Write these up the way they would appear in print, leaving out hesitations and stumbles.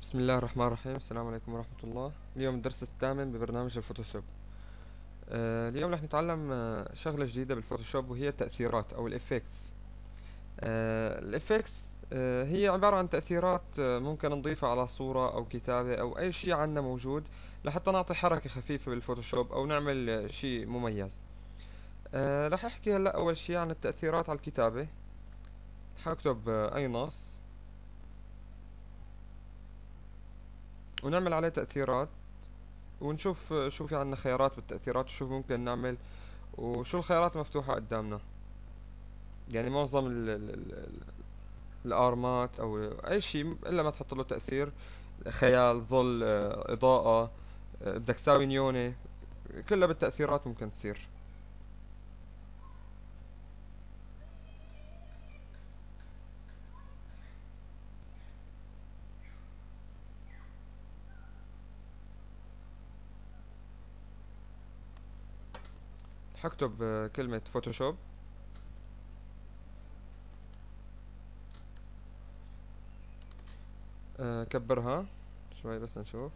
بسم الله الرحمن الرحيم. السلام عليكم ورحمة الله. اليوم الدرس الثامن ببرنامج الفوتوشوب. اليوم رح نتعلم شغلة جديدة بالفوتوشوب، وهي التأثيرات أو الإفكتس. الإفكتس هي عبارة عن تأثيرات ممكن نضيفها على صورة أو كتابة أو أي شيء عنا موجود لحتى نعطي حركة خفيفة بالفوتوشوب أو نعمل شيء مميز. رح أحكي هلأ أول شيء عن التأثيرات على الكتابة. حأكتب أي نص ونعمل عليه تأثيرات، ونشوف شو في عنا خيارات بالتأثيرات وشو ممكن نعمل وشو الخيارات المفتوحة قدامنا. يعني معظم الارمات او اي شيء الا ما تحط له تأثير، خيال، ظل، اضاءة، بدك تساوي نيونة، كلها بالتأثيرات ممكن تصير. حكتب كلمة فوتوشوب، كبرها شوي بس نشوف.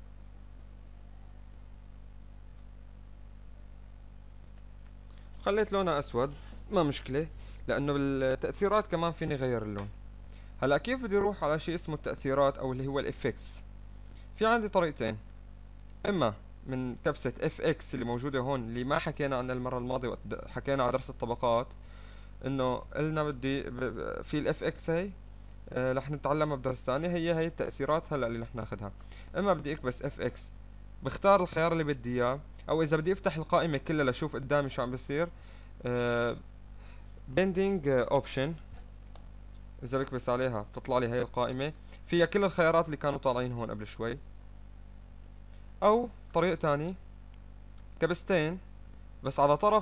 خليت لونها اسود، ما مشكلة، لانه بالتأثيرات كمان فيني غير اللون. هلا كيف بدي اروح على شيء اسمه التأثيرات او اللي هو الافكتس؟ في عندي طريقتين. اما من كبسة اف اكس اللي موجودة هون، اللي ما حكينا عنها المرة الماضية وقت حكينا على درس الطبقات، انه قلنا بدي في الاف اكس هي رح نتعلمها بدرس ثاني. هي التأثيرات هلا اللي رح ناخذها. اما بدي اكبس اف اكس، بختار الخيار اللي بدي اياه، او اذا بدي افتح القائمة كلها لاشوف قدامي شو عم بصير، بندنج اوبشن، اذا بكبس عليها بتطلع لي هي القائمة فيها كل الخيارات اللي كانوا طالعين هون قبل شوي. او طريقة تاني، كبستين بس على طرف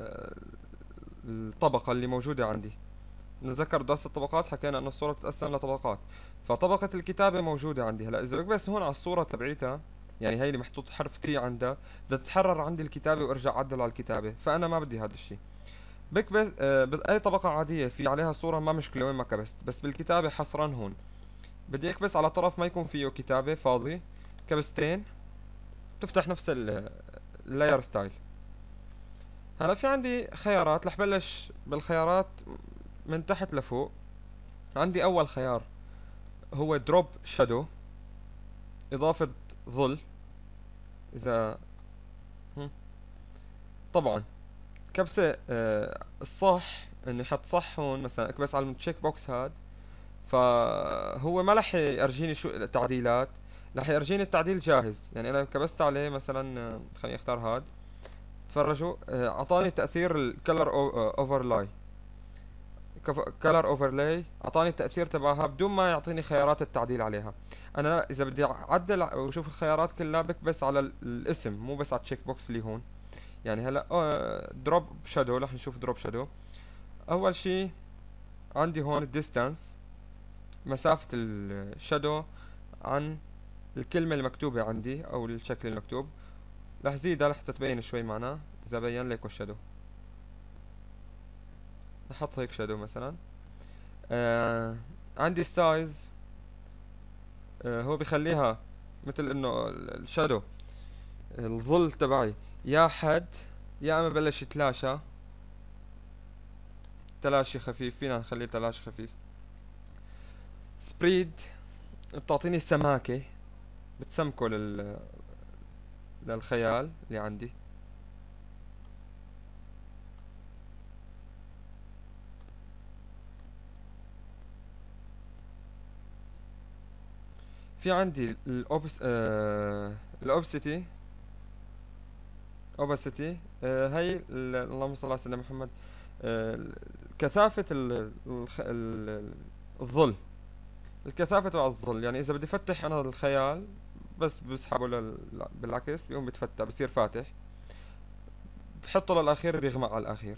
الطبقة اللي موجودة عندي. نتذكر درس الطبقات حكينا انه الصورة بتتقسم لطبقات، فطبقة الكتابة موجودة عندي. هلا اذا بكبس هون على الصورة تبعيتها، يعني هي اللي محطوط حرف تي عندها، بدها تتحرر عندي الكتابة وارجع اعدل على الكتابة، فانا ما بدي هذا الشيء. بكبس اي طبقة عادية في عليها صورة ما مشكلة وين ما كبست، بس بالكتابة حصرا هون بدي اكبس على طرف ما يكون فيه كتابة، فاضي. كبستين تفتح نفس اللاير ستايل. هلا في عندي خيارات، رح بلش بالخيارات من تحت لفوق. عندي اول خيار هو دروب شادو، اضافة ظل. اذا طبعا كبسة الصح اني احط صح هون، مثلا اكبس على التشيك بوكس هاد، فهو ما رح يرجيني شو التعديلات، رح يرجيني التعديل جاهز. يعني انا كبست عليه مثلا خليني اختار هاد، تفرجوا اعطاني تأثير الكلر اوفرلاي، كلر اوفرلاي، اعطاني التأثير تبعها بدون ما يعطيني خيارات التعديل عليها. انا اذا بدي اعدل واشوف الخيارات كلها بكبس على الاسم، مو بس على التشيك بوكس اللي هون. يعني هلا دروب شادو، رح نشوف دروب شادو. اول شي عندي هون الديستانس، مسافة الشادو عن الكلمة المكتوبة عندي او الشكل المكتوب. رح زيدها لحتى تبين شوي معنا. اذا بين لك الشادو، نحط هيك شادو مثلا. عندي السايز، هو بيخليها مثل انه الشادو، الظل تبعي يا حد يا اما بلش يتلاشى، تلاشي خفيف، فينا نخليه تلاشي خفيف. سبريد بتعطيني سماكة، بتسمكه للخيال اللي عندي. في عندي الاوبسيتي، اوباسيتي، هي اللهم صل على سيدنا محمد، كثافة الظل، الكثافة تبع الظل. يعني إذا بدي فتح أنا الخيال بس بسحبه بالعكس بيقوم بيتفتح، بصير فاتح. بحطه للأخير بيغمق على الأخير.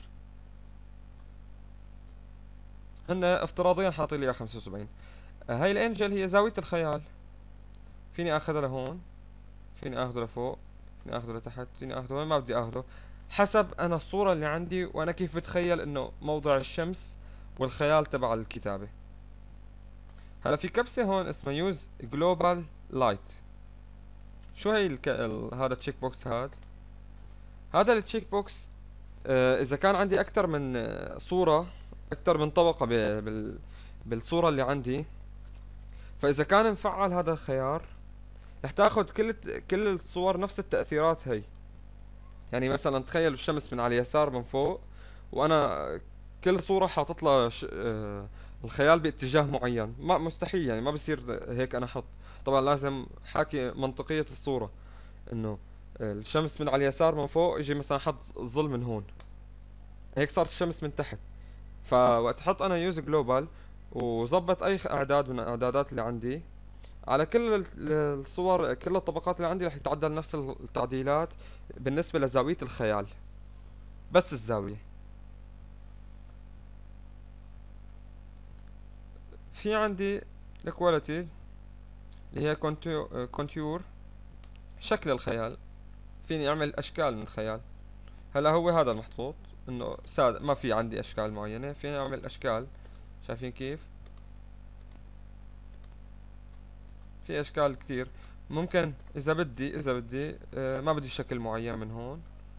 هن افتراضيا حاطين لي 75. هاي الانجل هي زاوية الخيال، فيني اخذها لهون، فيني اخذه لفوق، فيني اخذه لتحت، فيني اخذه وين ما بدي اخذه، حسب انا الصورة اللي عندي وانا كيف بتخيل انه موضع الشمس والخيال تبع الكتابة. هلا في كبسة هون اسمها يوز جلوبال لايت. شو هي هذا التشيك بوكس هذا التشيك بوكس. اذا كان عندي اكثر من صورة، اكثر من طبقة بالصورة اللي عندي، فاذا كان مفعل هذا الخيار رح تاخذ كل الصور نفس التأثيرات هي. يعني مثلا تخيل الشمس من على اليسار من فوق، وانا كل صورة حاطط لها الخيال باتجاه معين. ما مستحيل، يعني ما بصير هيك انا احط. طبعا لازم حاكي منطقية الصورة، انه الشمس من على اليسار من فوق، يجي مثلا حط ظل من هون، هيك صارت الشمس من تحت. فوقت احط انا يوز جلوبال وظبط اي اعداد من الاعدادات اللي عندي على كل الصور، كل الطبقات اللي عندي، رح يتعدل نفس التعديلات بالنسبة لزاوية الخيال، بس الزاوية. في عندي الكواليتي اللي هي كونتيور، شكل الخيال. فيني اعمل اشكال من الخيال. هلا هو هذا المحطوط انه ساد، ما في عندي اشكال معينة. فيني اعمل اشكال، شايفين كيف؟ في اشكال كتير. ممكن اذا بدي ما بدي شكل معين من هون،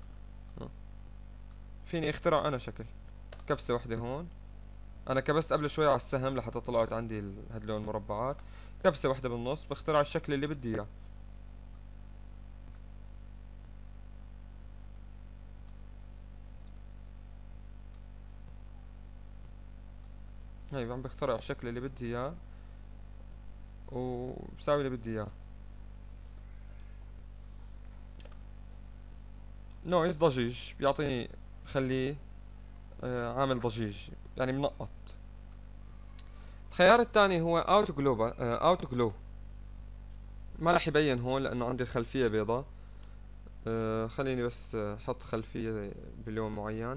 فيني اخترع انا شكل. كبسة وحدة هون، انا كبست قبل شوي على السهم لحتى طلعت عندي هدول المربعات. كبسة وحدة بالنص، بخترع الشكل اللي بدي اياه. هاي عم بخترع الشكل اللي بدي اياه، وبساوي اللي بدي اياه. نويز ضجيج بيعطيني، خليه عامل ضجيج يعني منقط. الخيار الثاني هو اوت جلو. ما راح يبين هون لانه عندي الخلفية بيضاء. خليني بس احط خلفية بلون معين.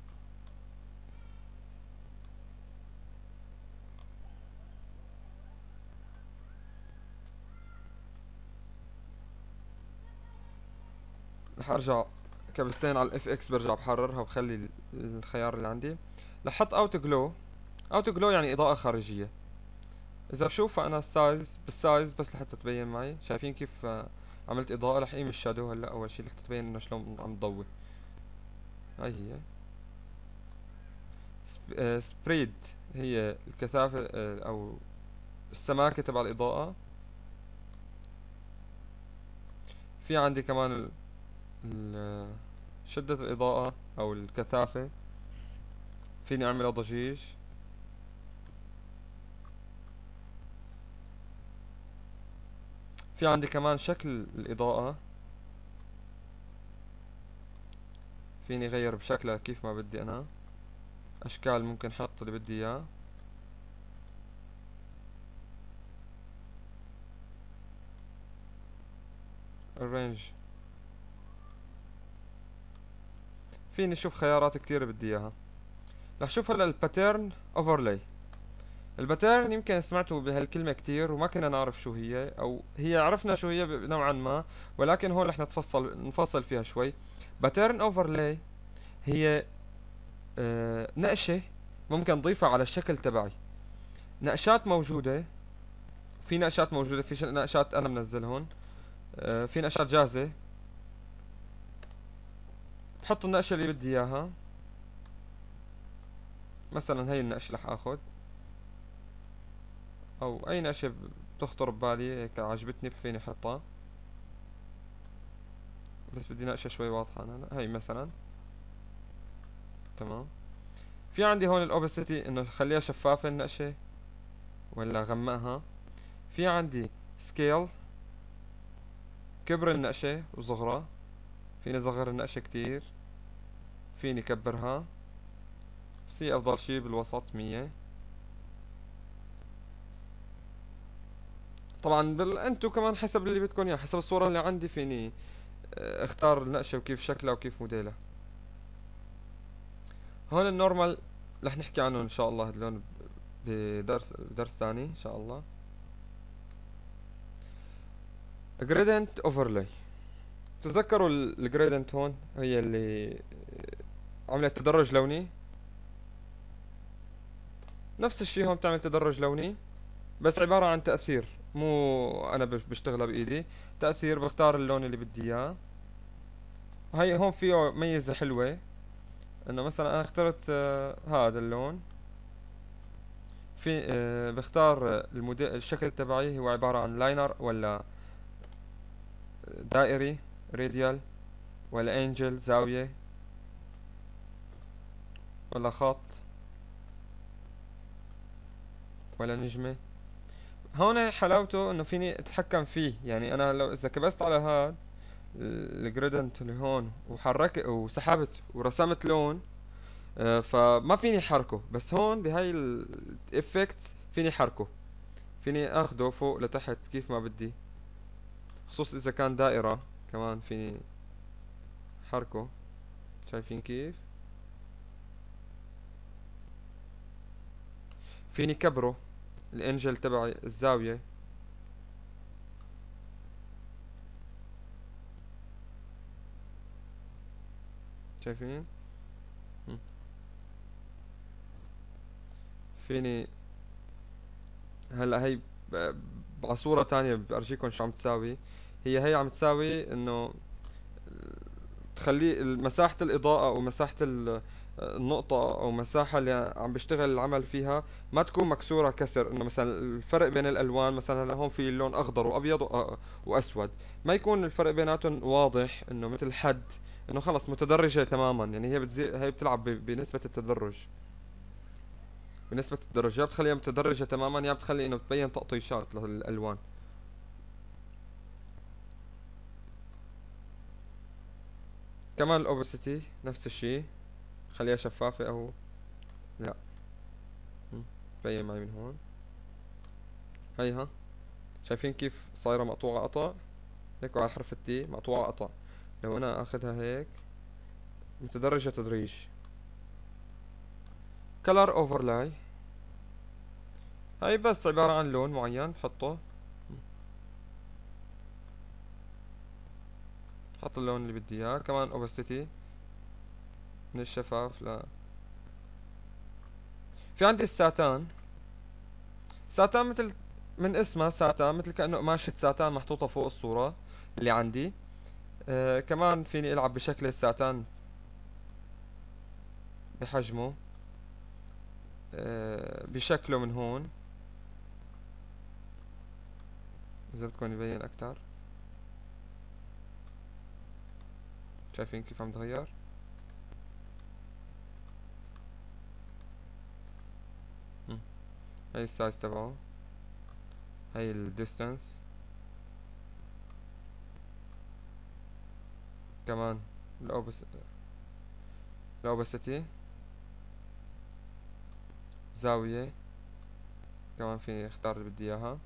رح ارجع كبسين على الاف اكس، برجع بحررها وبخلي الخيار اللي عندي. رح احط اوت جلو. اوت جلو يعني اضاءة خارجية. اذا بشوف فانا بالسايز بس لحتى تبين معي. شايفين كيف عملت اضاءة؟ رح اقيم الشادو هلا اول شي لحتى تبين انه شلون عم تضوي. هاي هي سبريد، هي الكثافة او السماكة تبع الاضاءة. في عندي كمان شدة الاضاءة او الكثافة، فيني اعملها ضجيج. في عندي كمان شكل الإضاءة، فيني غير بشكلها كيف ما بدي أنا. أشكال ممكن حط اللي بدي إياه. الرينج، فيني شوف خيارات كتير بدي إياها. رح شوف هلا الباترن اوفرلاي. الباترن يمكن سمعتوا بهالكلمة كتير وما كنا نعرف شو هي، او هي عرفنا شو هي نوعا ما، ولكن هون رح نفصل فيها شوي. باترن اوفرلاي هي نقشة ممكن نضيفها على الشكل تبعي. نقشات موجودة، في نقشات موجودة، في نقشات انا منزلهن. في نقشات جاهزة، بحط النقشة اللي بدي اياها. مثلا هي النقشة رح اخذ، او اي نقشة بتخطر ببالي هيك عجبتني فيني احطها. بس بدي نقشة شوي واضحة انا، هي مثلا. تمام. في عندي هون الاوبسيتي، انه خليها شفافة النقشة ولا غمقها. في عندي سكيل، كبر النقشة وصغرها. فيني صغر النقشة كتير، فيني كبرها، بس هي افضل شي بالوسط 100. طبعا انتو كمان حسب اللي بدكم اياه، حسب الصورة اللي عندي فيني اختار النقشة وكيف شكلها وكيف موديلها. هون النورمال رح نحكي عنه ان شاء الله هدلون بدرس ثاني ان شاء الله. جريدنت اوفرلاي، تذكروا الجريدنت هون هي اللي عملت تدرج لوني. نفس الشي هون بتعمل تدرج لوني. بس عبارة عن تأثير، مو انا بشتغلها بايدي. تأثير، بختار اللون اللي بدي اياه. هي هون فيه ميزة حلوة، انه مثلا انا اخترت هذا اللون. في بختار الموديل، الشكل تبعي هو عبارة عن لاينر ولا دائري راديال، ولا انجل زاوية، ولا خط، ولا نجمة. هون حلاوته انه فيني اتحكم فيه، يعني انا لو اذا كبست على هاد الجريدنت اللي هون وحركت وسحبت ورسمت لون، فما فيني حركه. بس هون بهاي الافكت فيني حركه، فيني اخده فوق لتحت كيف ما بدي. خصوص اذا كان دائرة كمان فيني حركه. شايفين كيف؟ فيني كبره الانجل تبعي الزاوية. شايفين؟ مم. فيني هلا هي على صورة تانية بأرجيكم شو عم تساوي. هي عم تساوي انه تخلي مساحة الإضاءة أو مساحة النقطة أو مساحة اللي عم بيشتغل العمل فيها ما تكون مكسورة كسر. إنه مثلا الفرق بين الألوان، مثلا هلا هون في اللون أخضر وأبيض وأسود، ما يكون الفرق بيناتهم واضح، إنه مثل حد، إنه خلص متدرجة تماما. يعني هي هي بتلعب بنسبة التدرج، بنسبة التدرج، يا بتخليها متدرجة تماما، يا بتخلي إنه تبين تقطيشات للألوان. كمان الأوبسيتي نفس الشي، خليها شفافة أو لا. بين معي من هون. هيها شايفين كيف صايرة مقطوعة قطع؟ هيك على حرف التي مقطوعة قطع. لو انا اخذها هيك متدرجة تدريج. color overlay، هاي بس عبارة عن لون معين بحطه، بحط اللون اللي بدي اياه. كمان opacity من الشفاف لا. في عندي الساتان. ساتان مثل من اسمها ساتان، مثل كأنه قماشة ساتان محطوطة فوق الصورة اللي عندي. كمان فيني العب بشكل الساتان، بحجمه، بشكله من هون اذا بدكم يبين اكتر. شايفين كيف عم تغير؟ هاي السايز تبعه، هاي الديستانس، كمان الاوبسيتي، زاوية، كمان فيني اختار اللي بدي اياها.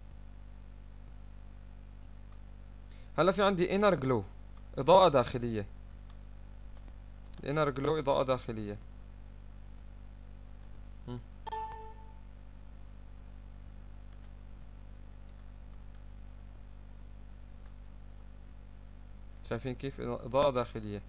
هلا في عندي inner glow، اضاءة داخلية. inner glow اضاءة داخلية. هم. شايفين كيف اضاءة داخلية؟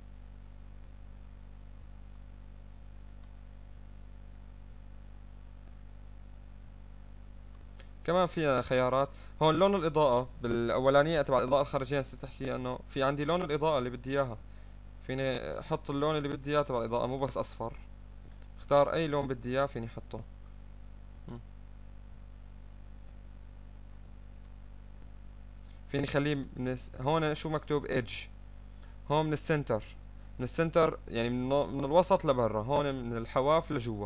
كمان فيها خيارات هون. لون الإضاءة بالأولانية تبع الإضاءة الخارجية نسيت أحكي إنه في عندي لون الإضاءة اللي بدي إياها. فيني أحط اللون اللي بدي إياه تبع الإضاءة، مو بس أصفر. اختار أي لون بدي إياه فيني أحطه. فيني خليه هون شو مكتوب ايدج. هون من السنتر، من السنتر يعني من الوسط لبرا، هون من الحواف لجوا.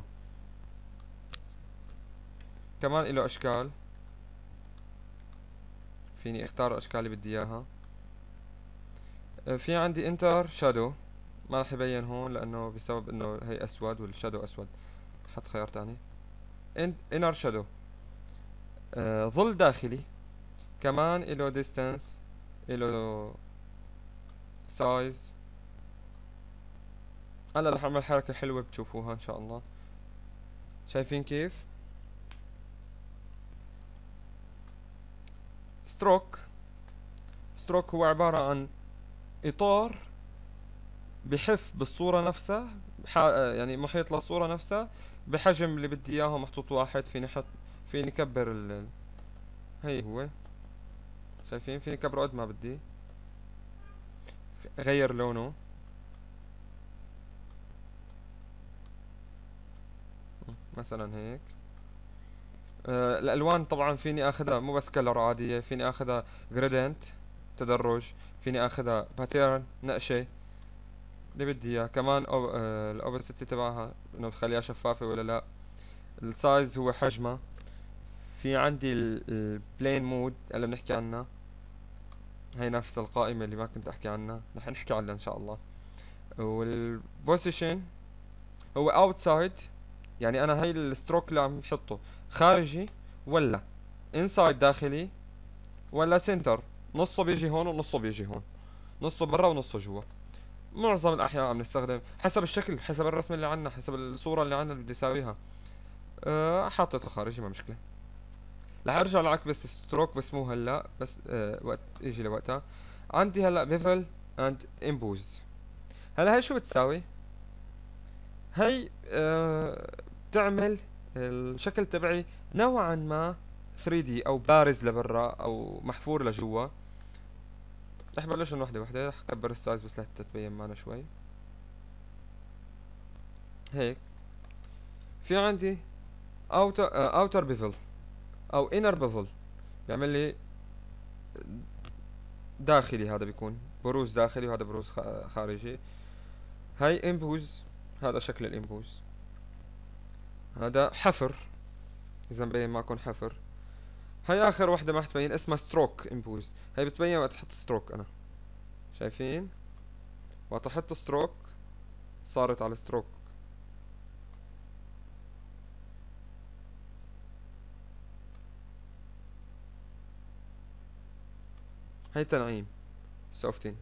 كمان له اشكال، فيني اختار الاشكال اللي بدي اياها. في عندي انتر شادو، ما راح يبين هون لانه بسبب انه هي اسود والشادو اسود. حط خيار تاني. انر شادو، ظل داخلي. كمان له ديستانس، له سايز. هلا رح اعمل حركة حلوة بتشوفوها ان شاء الله. شايفين كيف؟ ستروك. ستروك هو عبارة عن إطار بحف بالصورة نفسها، يعني محيط للصورة نفسها بحجم اللي بدي إياه. محطوط واحد، فيني أحط، فيني كبر هي هو شايفين، فيني كبره قد ما بدي، غير لونه. مثلا هيك. الالوان طبعا فيني اخذها مو بس كلر عاديه، فيني اخذها جريدنت تدرج، فيني اخذها باترن نقشه اللي بدي اياه كمان. أو الاوبسيتي تبعها انه بخليها شفافه ولا لا. السايز هو حجمها. في عندي البلين مود اللي بنحكي عنها، هي نفس القائمه اللي ما كنت احكي عنها، رح نحكي عنها ان شاء الله. والبوزيشن هو اوتسايد، يعني انا هاي الستروك اللي عم بحطه خارجي ولا انسايد داخلي ولا سنتر، نصه بيجي هون ونصه بيجي هون، نصه برا ونصه جوا. معظم الاحيان عم نستخدم حسب الشكل، حسب الرسم اللي عنا، حسب الصورة اللي عنا اللي بدي اساويها. حاطته خارجي ما مشكلة. رح ارجع لعكبس ستروك بس مو هلا، بس وقت يجي لوقتها. عندي هلا بيفل اند امبوز. هلا هي شو بتساوي؟ هي بتعمل الشكل تبعي نوعا ما 3D او بارز لبرا او محفور لجوا. رح بلش من وحده وحده، رح كبر السايز بس لحتى تبين معنا شوي. هيك في عندي اوتر بيفل او انر بيفل، بيعمل لي داخلي، هذا بيكون بروز داخلي وهذا بروز خارجي. هاي امبوز، هذا شكل الامبوز. هذا حفر، اذا مبين معكم حفر. هاي اخر وحده ما حتبين، اسمها ستروك امبوز. هاي بتبين وقت احط ستروك انا، شايفين؟ وقت احط ستروك صارت على ستروك. هاي تنعيم سوفتين.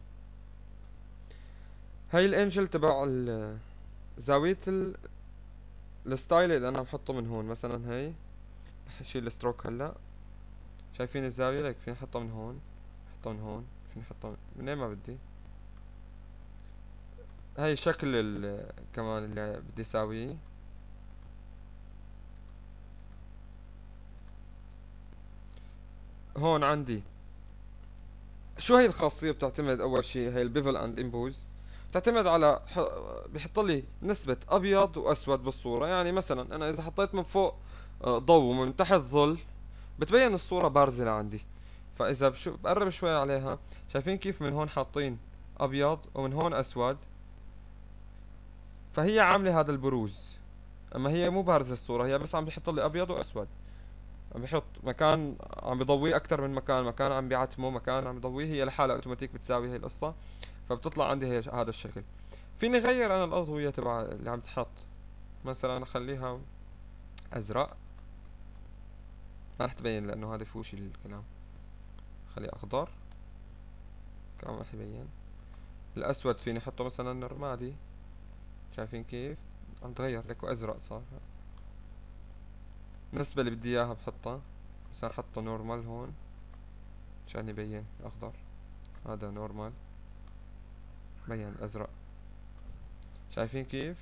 هاي الانجل تبع زاوية الستايل اللي انا عم بحطه من هون. مثلا هاي رح اشيل الستروك هلا، شايفين الزاوية؟ ليك فيني احطها من هون، احطها من هون، فيني احطها من اي ما بدي. هاي شكل كمان اللي بدي اساويه. هون عندي شو هي الخاصية؟ بتعتمد اول شي هي البيفل اند امبوز، بتعتمد على بيحط لي نسبة ابيض واسود بالصورة. يعني مثلا انا اذا حطيت من فوق ضوء ومن تحت ظل بتبين الصورة بارزة لعندي. فاذا بقرب شوي عليها، شايفين كيف من هون حاطين ابيض ومن هون اسود؟ فهي عاملة هذا البروز، اما هي مو بارزة الصورة، هي بس عم بيحط لي ابيض واسود. عم بيحط مكان عم بضويه اكثر من مكان، مكان عم بيعتمه، مكان عم بضويه، هي لحالها اوتوماتيك بتساوي هي القصة. فبتطلع عندي هي هذا الشكل. فيني غير انا الاضوية تبع اللي عم تحط، مثلا اخليها ازرق، ما رح تبين لانه هذا فوشي الكلام. خليه اخضر كمان رح يبين. الاسود فيني احطه مثلا رمادي، شايفين كيف عم تغير لك وازرق صار. النسبة اللي بدي اياها بحطها، مثلا احطه نورمال هون عشان يبين اخضر، هذا نورمال بين ازرق. شايفين كيف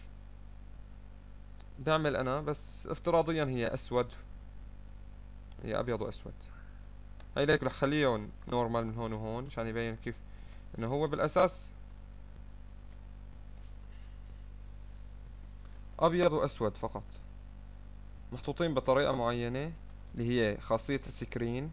بعمل انا؟ بس افتراضيا هي اسود، هي ابيض واسود. هاي ليك رح خليهم نورمال من هون وهون عشان يبين كيف انه هو بالاساس ابيض واسود فقط، محطوطين بطريقة معينة اللي هي خاصية السكرين.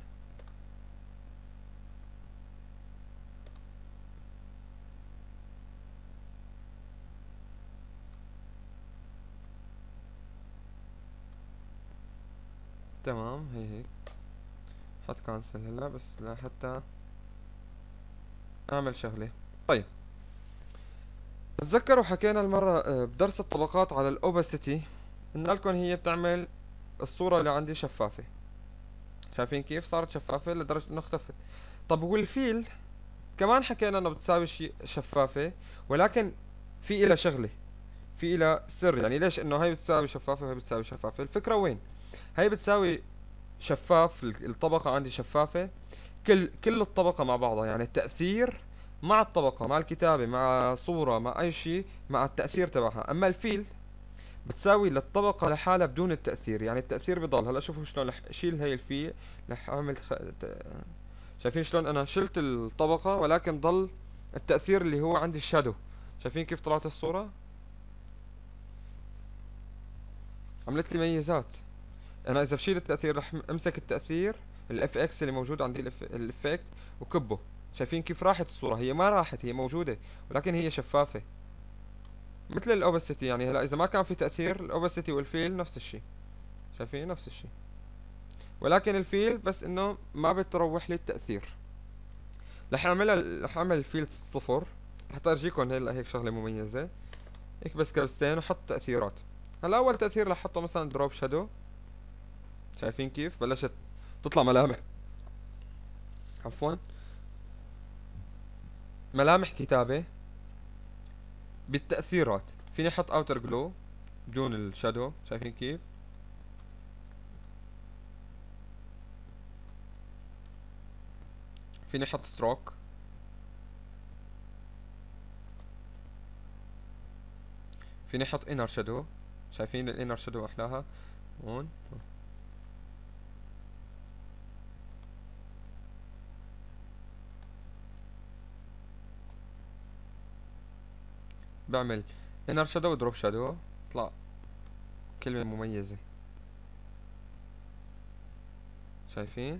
تمام هي هيك. حط كانسل هلا بس لحتى اعمل شغلة. طيب تذكروا حكينا المرة بدرس الطبقات على الاوباسيتي، قلنا لكم هي بتعمل الصورة اللي عندي شفافة. شايفين كيف صارت شفافة لدرجة انه اختفت؟ طب والفيل كمان حكينا انه بتساوي شيء شفافة، ولكن في إلها شغلة، في إلها سر. يعني ليش انه هي بتساوي شفافة وهي بتساوي شفافة؟ الفكرة وين؟ هي بتساوي شفاف، الطبقة عندي شفافة، كل الطبقة مع بعضها، يعني التأثير مع الطبقة مع الكتابة مع صورة مع أي شيء مع التأثير تبعها. أما الفيل بتساوي للطبقة لحالها بدون التأثير، يعني التأثير بضل. هلا شوفوا شلون رح شيل هي الفيل، رح اعمل شايفين شلون انا شلت الطبقة ولكن ضل التأثير اللي هو عندي الشادو. شايفين كيف طلعت الصورة؟ عملت لي ميزات. انا اذا بشيل التأثير رح امسك التأثير الاف اكس اللي موجود عندي الافكت وكبه. شايفين كيف راحت الصورة؟ هي ما راحت، هي موجودة ولكن هي شفافة مثل الاوباسيتي. يعني هلا اذا ما كان في تأثير الاوباسيتي والفيل نفس الشيء. شايفين نفس الشيء، ولكن الفيل بس انه ما بتروح لي التأثير. رح اعمل الفيل صفر حتى ارجيكم هلا هيك شغلة مميزة. هيك بس كبستين وحط تأثيرات. هلا اول تأثير رح احطه مثلا دروب شادو. شايفين كيف بلشت تطلع ملامح، عفوا ملامح كتابة بالتأثيرات. فيني احط اوتر جلو بدون الشادو. شايفين كيف؟ فيني احط ستروك. فيني احط انر شادو. شايفين الانر شادو احلاها هون. بعمل انر شادو ودروب شادو طلع كلمة مميزة. شايفين؟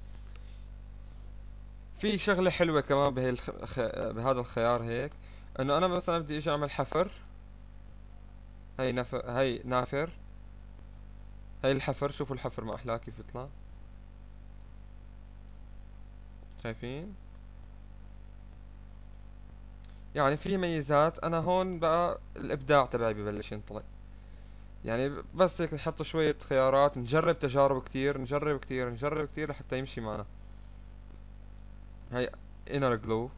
في شغلة حلوة كمان بهذا الخيار هيك، انه انا مثلا بدي اجي اعمل حفر. هي نافر. هي الحفر. شوفوا الحفر ما احلاه كيف يطلع. شايفين؟ يعني في ميزات. انا هون بقى الابداع تبعي ببلش ينطلق. يعني بس هيك نحط شوية خيارات، نجرب تجارب كتير، نجرب كتير، نجرب كتير لحتى يمشي معنا. هي inner glow.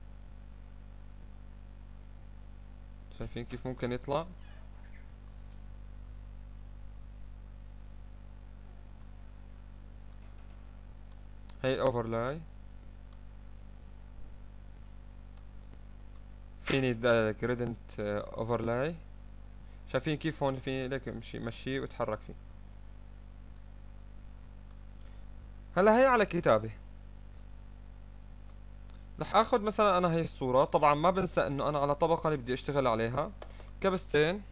شايفين كيف ممكن يطلع؟ هي overlay. فيني gradient overlay. شايفين كيف هون فيني لك مشي واتحرك فيه. هلا هي على كتابة. رح اخذ مثلا انا هي الصورة. طبعا ما بنسى انه انا على طبقة اللي بدي اشتغل عليها كبستين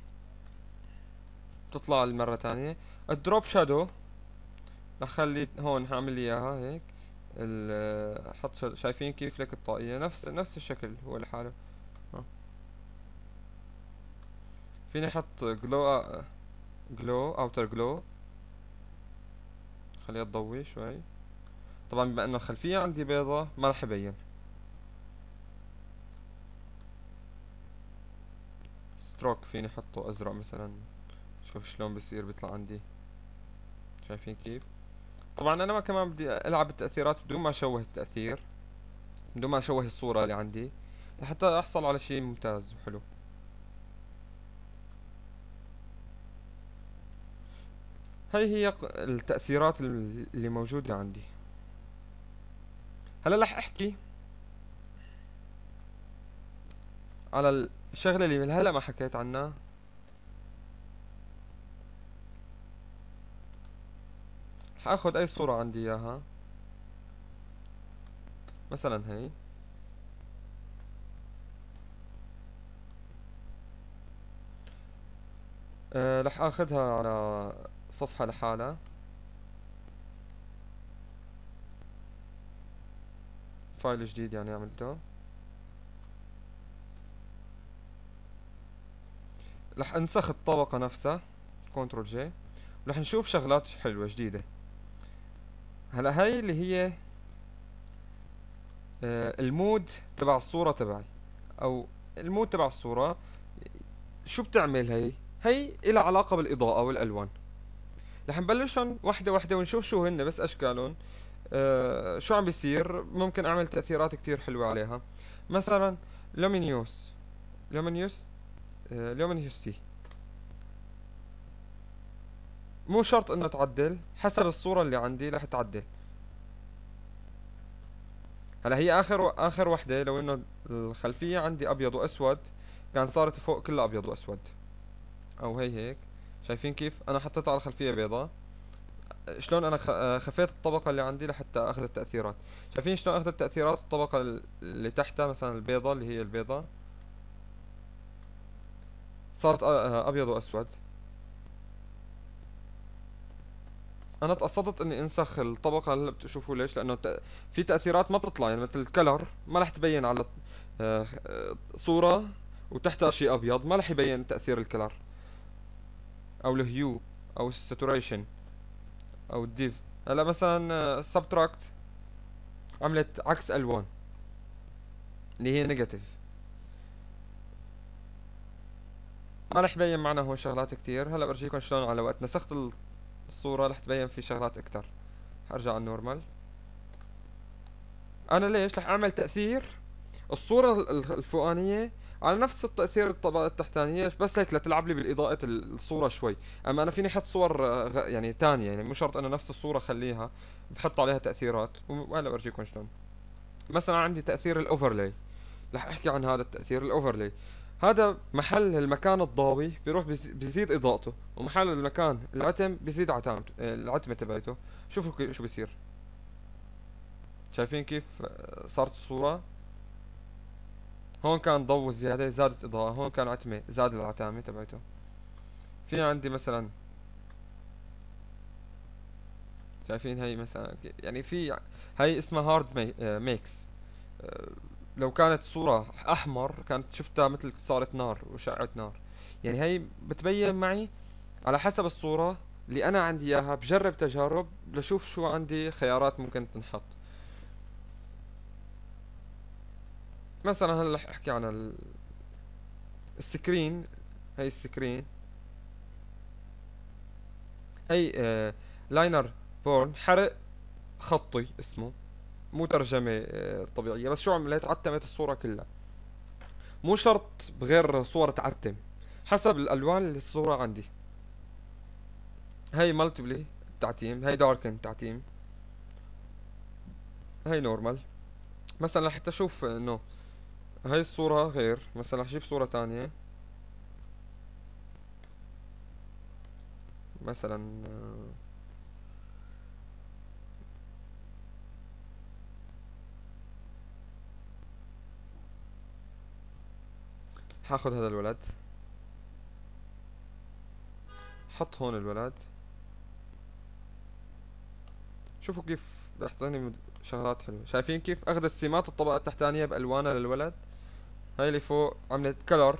بتطلع المرة تانية. الدروب شادو رح خلي هون هعمل لي اياها هيك. احط شايفين كيف لك الطاقية نفس الشكل هو لحاله. فيني احط جلو اوتر جلو خليها تضوي شوي. طبعا بما انه الخلفية عندي بيضة ما رح يبين. ستروك فيني احطه ازرق مثلا. شوف شلون بصير بيطلع عندي. شايفين كيف؟ طبعا انا ما كمان بدي العب بالتأثيرات بدون ما اشوه التأثير، بدون ما اشوه الصورة اللي عندي لحتى احصل على شيء ممتاز وحلو. هي التأثيرات اللي موجودة عندي. هلا رح احكي على الشغلة اللي من هلا ما حكيت عنها. رح اخذ اي صورة عندي اياها مثلا هي. رح اخذها على صفحة لحالها. فايل جديد يعني عملته. رح انسخ الطبقة نفسها كنترول جي. ورح نشوف شغلات حلوة جديدة. هلا هاي اللي هي المود تبع الصورة تبعي، او المود تبع الصورة. شو بتعمل هي إلها علاقة بالإضاءة والألوان. رح نبلشن وحدة وحدة ونشوف شو هن بس أشكالهم. شو عم بيصير. ممكن أعمل تأثيرات كتير حلوة عليها. مثلا لومينيوس لومينيوس لومينيوستي. مو شرط انه تعدل، حسب الصورة اللي عندي رح تعدل. هلا هي اخر وحدة لو انه الخلفية عندي ابيض واسود كان صارت فوق كلها ابيض واسود. او هي هيك. شايفين كيف انا حطيتها على خلفية بيضاء؟ شلون انا خفيت الطبقة اللي عندي لحتى اخذ التأثيرات. شايفين شلون اخذ التأثيرات؟ الطبقة اللي تحتها مثلا البيضة اللي هي البيضة صارت ابيض واسود. انا تقصدت اني انسخ الطبقة اللي بتشوفوا. ليش؟ لانه في تأثيرات ما بتطلع، يعني مثل الكلر ما رح تبين على صورة وتحتها شيء ابيض، ما رح يبين تأثير الكلر او الهيو او الساتوريشن او الديف. هلا مثلا سبتراكت عملت عكس الوان اللي هي نيجاتيف، ما رح يبين معنا هو شغلات كتير. هلا برجيكم شلون على وقت نسخت الصورة رح تبين في شغلات اكتر. حرجع على النورمال. انا ليش رح اعمل تأثير الصورة الفوقانية على نفس التأثير الطبقة التحتانية، بس هيك لتلعب لي بالإضاءة الصورة شوي. اما انا فيني احط صور يعني تانية، يعني مو شرط انا نفس الصورة خليها، بحط عليها تأثيرات. وهلا برجيكم شلون. مثلا عندي تأثير الاوفرلاي، رح احكي عن هذا التأثير الاوفرلاي. هذا محل المكان الضاوي بيروح بيزيد اضاءته، ومحل المكان العتم بيزيد عتامته، العتمة تبعته. شوفوا شو بيصير. شايفين كيف صارت الصورة؟ هون كان ضوء زيادة زادت إضاءة، هون كان عتمة زاد العتامة تبعته. في عندي مثلا شايفين هي مثلا يعني في هي اسمها هارد ميكس. لو كانت صورة أحمر كانت شفتها مثل صارت نار وشعت نار. يعني هي بتبين معي على حسب الصورة اللي أنا عندي إياها. بجرب تجارب لشوف شو عندي خيارات ممكن تنحط. مثلا هلا رح أحكي عن السكرين. هي السكرين هي لاينر بورن، حرق خطي اسمه، مو ترجمة طبيعية. بس شو عملت؟ عتمت الصورة كلها. مو شرط بغير صور تعتم، حسب الألوان اللي الصورة عندي. هي مالتيبلي تعتيم، هي داركن تعتيم، هي نورمال. مثلا لحتى اشوف انه هاي الصورة غير، مثلا رح اجيب صورة تانية. مثلا حاخد هذا الولد، حط هون الولد. شوفوا كيف بيعطيني شغلات حلوة. شايفين كيف اخذت سمات الطبقة التحتانية بالوانها للولد. هاي اللي فوق عملت كلر،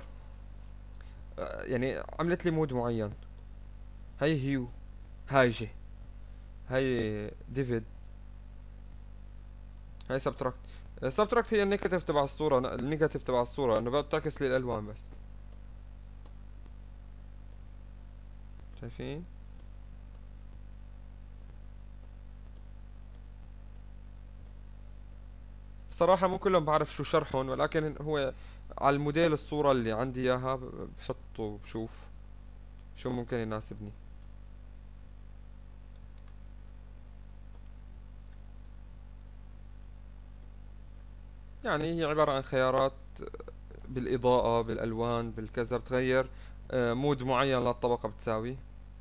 يعني عملت لي مود معين. هاي هيو، هايجي، هاي ديفيد، هاي سبتراكت. سبتراكت هي النيجاتيف تبع الصورة، النيجاتيف تبع الصورة انه بتعكس لي الالوان بس. شايفين؟ بصراحة مو كلهم بعرف شو شرحهم، ولكن هو على الموديل الصورة اللي عندي اياها بحطه وبشوف شو ممكن يناسبني. يعني هي عبارة عن خيارات بالإضاءة بالألوان بالكذا، بتغير مود معين للطبقة بتساوي.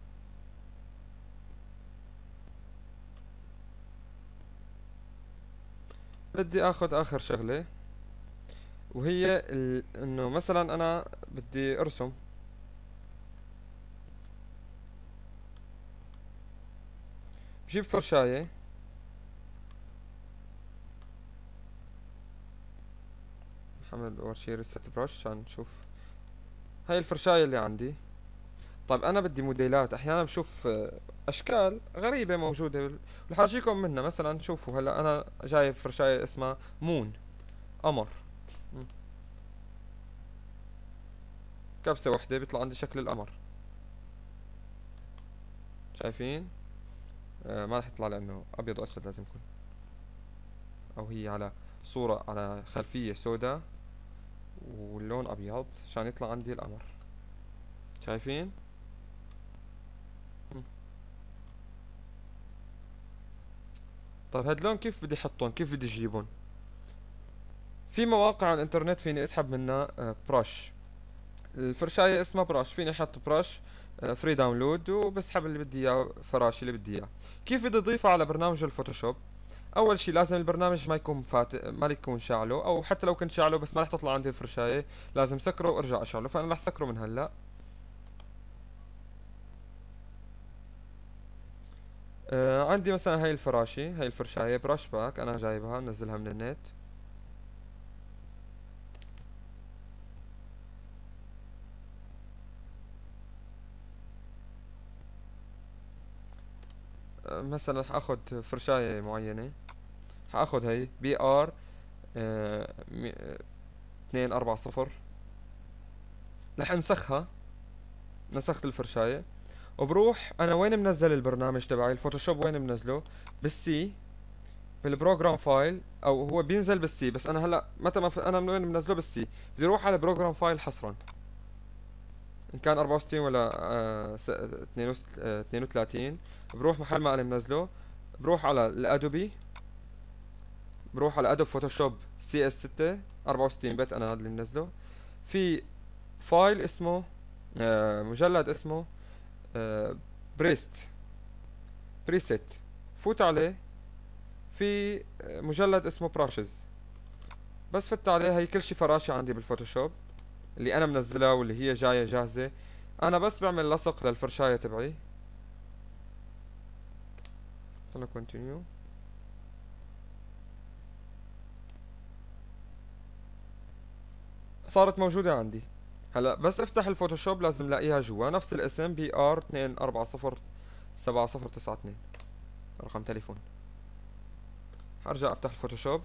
بدي اخذ اخر شغلة، وهي انه مثلا انا بدي ارسم. بجيب فرشاية، نحمل اول شي ريست بروش عشان نشوف. هاي الفرشاية اللي عندي. طيب انا بدي موديلات. احيانا بشوف اشكال غريبة موجودة رح ارجيكم منها. مثلا شوفوا هلا انا جايب فرشاية اسمها مون، قمر. م. كبسة وحدة بيطلع عندي شكل القمر. شايفين؟ ما رح يطلع لانه ابيض واسود لازم يكون، او هي على صورة على خلفية سوداء واللون ابيض عشان يطلع عندي القمر. شايفين؟ م. طيب هدلون كيف بدي احطهم؟ كيف بدي اجيبهم؟ في مواقع على الانترنت فيني اسحب منها برش. الفرشاية اسمها براش، فيني احط براش فري داونلود وبسحب اللي بدي اياه، فراشي اللي بدي اياه. كيف بدي اضيفه على برنامج الفوتوشوب؟ اول شي لازم البرنامج ما يكون ما يكون شاعله، او حتى لو كنت شاعله بس ما رح تطلع عندي الفرشاية، لازم سكره وارجع اشعله، فانا رح سكره من هلا. عندي مثلا هاي الفراشي، هاي الفرشاية براش باك، انا جايبها منزلها من النت. مثلا رح اخذ فرشاية معينة، حاخذ هي بي ار 240، رح انسخها، نسخت الفرشاية، وبروح انا وين منزل البرنامج تبعي الفوتوشوب، وين منزله؟ بالسي، بالبروجرام فايل، او هو بينزل بالسي، بس انا هلا متى ما انا من وين منزله؟ بالسي. بدي اروح على بروجرام فايل حصرا، ان كان 64 ولا 32، بروح محل ما انا منزله، بروح على الادوبي، بروح على ادوب فوتوشوب سي اس 6 64 بت، انا هذا اللي منزله. في فايل اسمه مجلد اسمه بريست بريست، فوت عليه. في مجلد اسمه براشز، بس فت عليه، هي كل شي فراشة عندي بالفوتوشوب اللي انا منزلها واللي هي جاية جاهزة. انا بس بعمل لصق للفرشاية تبعي، خلنا كونتينيو. صارت موجودة عندي. هلا بس افتح الفوتوشوب لازم لاقيها جوا نفس الاسم بي ار 240 7092، رقم تليفون. حرجع افتح الفوتوشوب.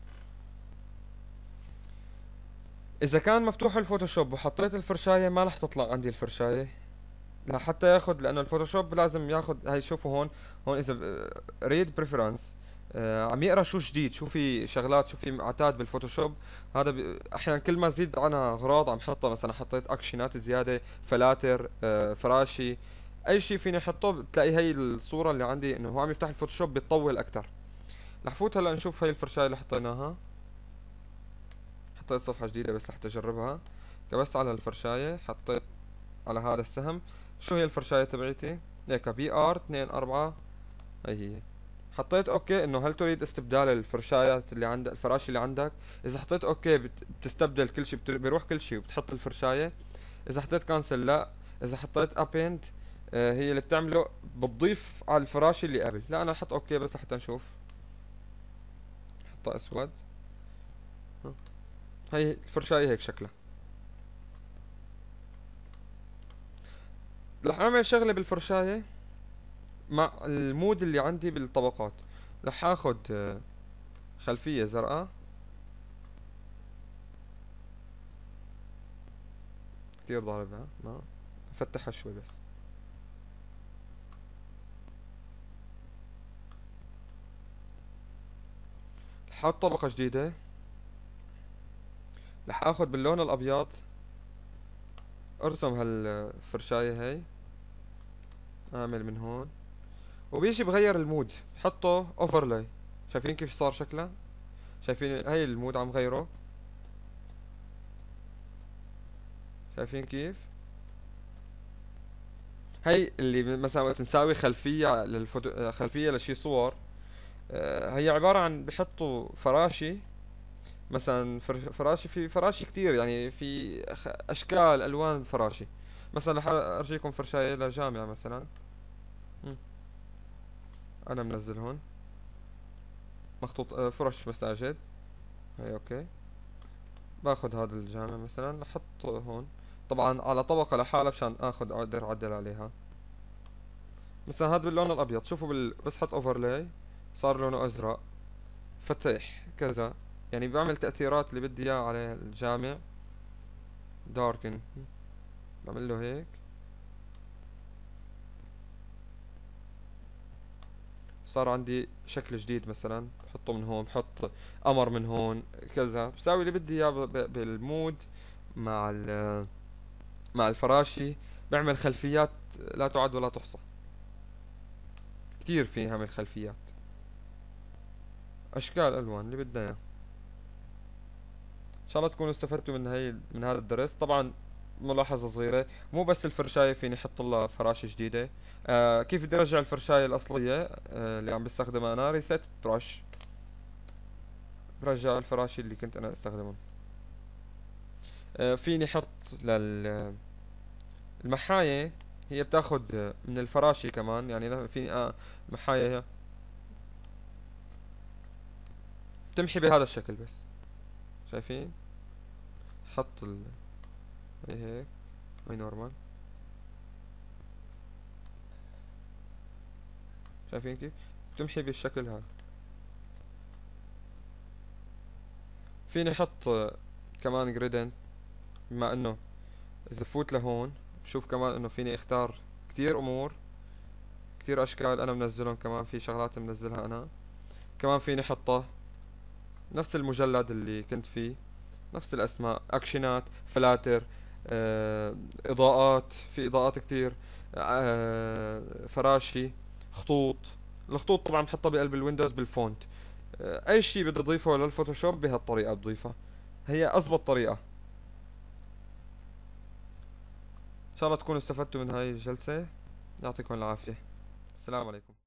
اذا كان مفتوح الفوتوشوب وحطيت الفرشاية ما رح تطلع عندي الفرشاية، لحتى ياخد، لانه الفوتوشوب لازم ياخد. هاي شوفوا هون، هون اذا ريد بريفرنس عم يقرا شو جديد، شو في شغلات، شو في عتاد بالفوتوشوب. هذا احيانا كل ما زيد انا اغراض عم حطها، مثلا حطيت اكشنات زياده، فلاتر فراشي، اي شيء فيني احطه، بتلاقي هي الصوره اللي عندي انه هو عم يفتح الفوتوشوب بيطول اكثر. رح فوت هلا نشوف هي الفرشاية اللي حطيناها. حطيت صفحه جديده بس لحتى اجربها، كبست على الفرشاية، حطيت على هذا السهم. شو هي الفرشاية تبعيتي؟ هيك بي ار 24، هي. حطيت اوكي، انه هل تريد استبدال الفرشايات اللي عندك، الفراشي اللي عندك؟ اذا حطيت اوكي بتستبدل كل شيء، بيروح كل شيء وبتحط الفرشاية. اذا حطيت كانسل لا. اذا حطيت ابيند هي اللي بتعمله، بتضيف على الفراشي اللي قبل. لا انا احط اوكي بس لحتى نشوف. حطها اسود. ها. هي الفرشاية هيك شكلها. رح اعمل شغلة بالفرشاية مع المود اللي عندي بالطبقات. رح اخد خلفية زرقاء، كتير ضاربها، ما فتحها شوي بس. رح احط طبقة جديدة، رح اخد باللون الابيض، ارسم هالفرشاية هاي، اعمل من هون، وبيجي بغير المود، بحطه اوفرلاي. شايفين كيف صار شكله؟ شايفين هاي المود عم غيره؟ شايفين كيف؟ هي اللي مثلا وقت نساوي خلفية للفوتو، خلفية لشي صور، هي عبارة عن بحطوا فراشي، مثلا فراشي، في فراشي كتير يعني، في اشكال الوان فراشي. مثلا رح ارجيكم فرشاية لجامعة مثلا. مم. انا منزل هون مخطوط فرش مساجد، هي اوكي. باخد هذا الجامع مثلا احطه هون، طبعا على طبقة لحالها مشان اخد اقدر اعدل عليها. مثلا هذا باللون الابيض، شوفوا بس حط اوفرلاي صار لونه ازرق، فتح كذا، يعني بعمل تأثيرات اللي بدي اياه على الجامع. داركن، بعمل له هيك. صار عندي شكل جديد، مثلا بحطه من هون، بحط قمر من هون، كذا بساوي اللي بدي اياه بالمود. مع مع الفراشي بعمل خلفيات لا تعد ولا تحصى، كتير فيني اعمل خلفيات، اشكال الوان اللي بدنا اياه. ان شاء الله تكونوا استفدتوا من هذا الدرس. طبعا ملاحظة صغيرة، مو بس الفرشاية فيني احط لها فراشة جديدة. كيف بدي ارجع الفرشاية الاصلية اللي عم بستخدمها انا؟ ريست برش، برجع الفراشة اللي كنت انا استخدمها. فيني احط المحاية، هي بتاخد من الفراشة كمان، يعني فيني المحاية بتمحي بهذا الشكل بس، شايفين؟ حط هي هيك، هي نورمال، شايفين كيف بتمحي بالشكل هذا. فيني احط كمان جريدنت، بما انه اذا فوت لهون بشوف كمان انه فيني اختار كتير امور، كتير اشكال انا منزلهم، كمان في شغلات منزلها انا كمان فيني احطها نفس المجلد اللي كنت فيه، نفس الاسماء، اكشنات، فلاتر، اضاءات، في اضاءات كتير، فراشي، خطوط. الخطوط طبعا بحطها بقلب الويندوز بالفونت. اي شيء بدي اضيفه للفوتوشوب بهالطريقة بضيفه، هي اضبط طريقة. ان شاء الله تكونوا استفدتوا من هاي الجلسة، يعطيكم العافية، السلام عليكم.